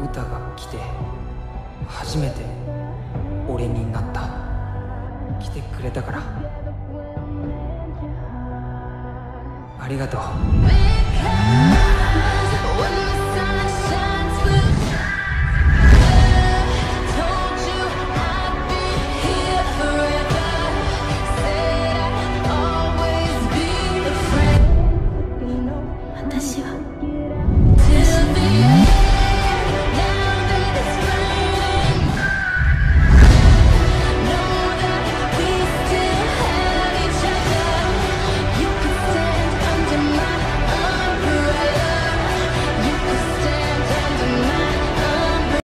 歌が来て初めて俺になった。来てくれたからありがとう。